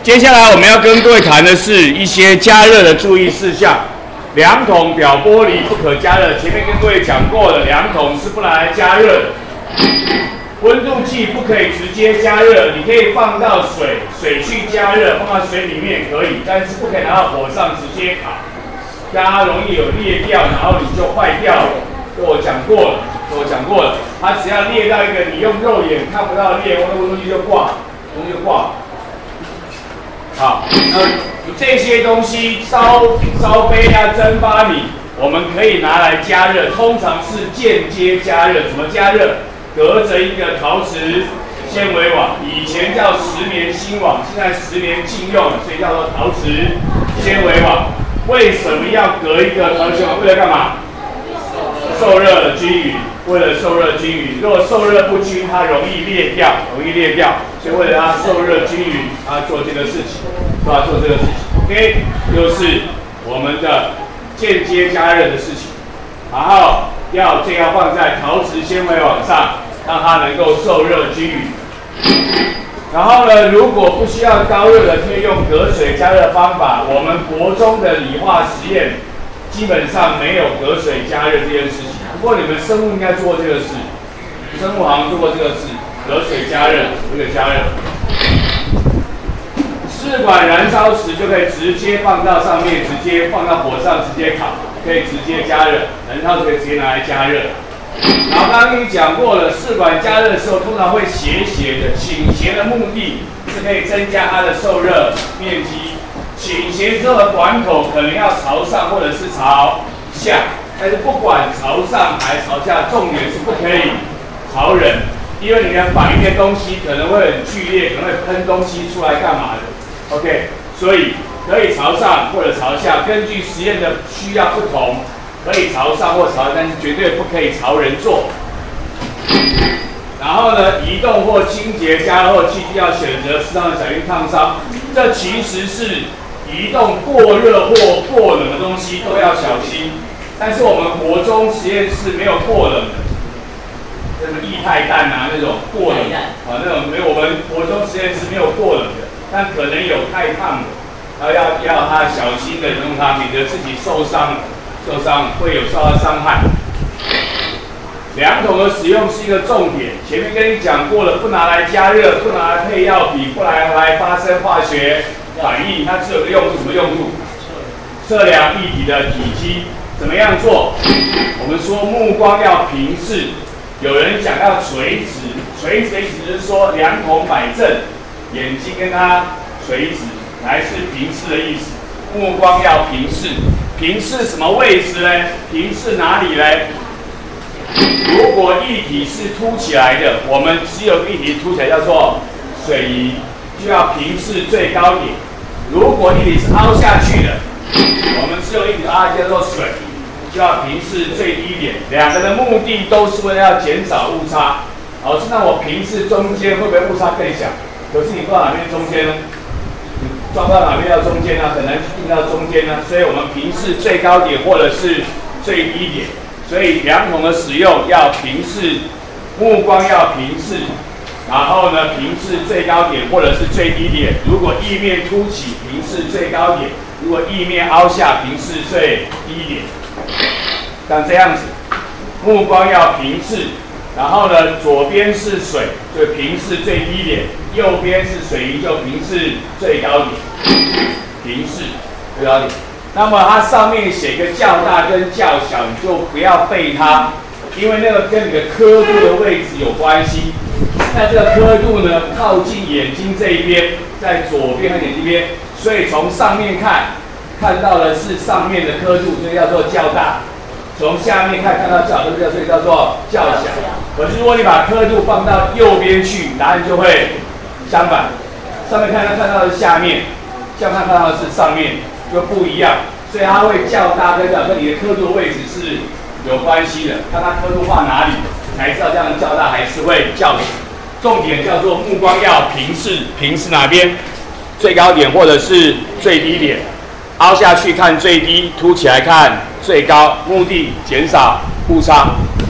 接下来我们要跟各位谈的是一些加热的注意事项。2桶表玻璃不可加热，前面跟各位讲过了，2桶是不拿来加热的。温度计不可以直接加热，你可以放到水去加热，放到水里面可以，但是不可以拿到火上直接烤，这样它容易有裂掉，然后你就坏掉了。我讲过了，它只要裂到一个你用肉眼看不到的裂，温度计就挂，好，这些东西烧杯啊、蒸发米，我们可以拿来加热，通常是间接加热。怎么加热？隔着一个陶瓷纤维网，以前叫10年新网，现在10年禁用，所以叫做陶瓷纤维网。为什么要隔一个陶瓷纤维网？为了干嘛？受热均匀。为了受热均匀，如果受热不均，它容易裂掉。所以为了它受热均匀，它做这个事情，OK， 就是我们的间接加热的事情。然后要放在陶瓷纤维网上，让它能够受热均匀。然后呢，如果不需要高热的，可以用隔水加热方法。我们国中的理化实验基本上没有隔水加热这件事情。不过你们生物应该做过这个事，生物好像做过这个事，隔水加热，试管燃烧时就可以直接放到上面，直接放到火上，直接烤，可以直接加热，燃烧时可以直接拿来加热。然后刚刚跟你讲过了，试管加热的时候通常会斜的，倾斜的目的是可以增加它的受热面积。倾斜之后的管口可能要朝上或者是朝下。但是不管朝上还是朝下，重点是不可以朝人，因为你的反应的东西可能会很剧烈，可能会喷东西出来干嘛的 ？OK， 所以可以朝上或者朝下，根据实验的需要不同，可以朝上或朝下，但是绝对不可以朝人做。然后呢，移动或清洁加热后，器具要选择适当的小心烫伤。这其实是移动过热或过冷的东西都要小心。但是我们国中实验室没有过冷的，什么液态氮啊那种过冷啊那种没有，我们国中实验室没有过冷的，但可能有太烫的，然后要他小心的用它，免得自己受伤会有受到伤害。2桶的使用是一个重点，前面跟你讲过了，不拿来加热，不拿来配药品，不拿来发生化学反应，它只有个用处，什么用处？测量液体的体积。怎么样做？我们说目光要平视，有人讲要垂直，垂直的意思是说2桶摆正，眼睛跟它垂直，来是平视的意思。目光要平视，平视什么位置呢？平视哪里呢？如果液体是凸起来的，我们只有液体凸起来叫做水银，就要平视最高点。如果液体是凹下去的，我们只有液体凹下去叫做水。就要平视最低点，2个的目的都是为了要减少误差。老师，那我平视中间会不会误差更小？可是你放哪边中间呢？你装到哪边到中间呢？很难定到中间呢。所以我们平视最高点或者是最低点。所以2桶的使用要平视，目光要平视，然后呢平视最高点或者是最低点。如果液面凸起，平视最高点；如果液面凹下，平视最低点。像这样子，目光要平视，然后呢，左边是水，就平视最低点；右边是水银，就平视最高点。平视最高点。那么它上面写个较大跟较小，你就不要背它，因为那个跟你的刻度的位置有关系。那这个刻度呢，靠近眼睛这一边，在左边和眼睛边，所以从上面看到的是上面的刻度，这个叫做较大；从下面看到较小，所以叫做较小。可是如果你把刻度放到右边去，答案就会相反。上面看到的是下面，下面看到的是上面，就不一样。所以它会较大跟较小，跟你的刻度位置是有关系的。看它刻度放哪里，才知道这样较大还是会较小。重点叫做目光要平视，平视哪边？最高点或者是最低点。凹下去看最低，凸起来看最高，目的减少误差。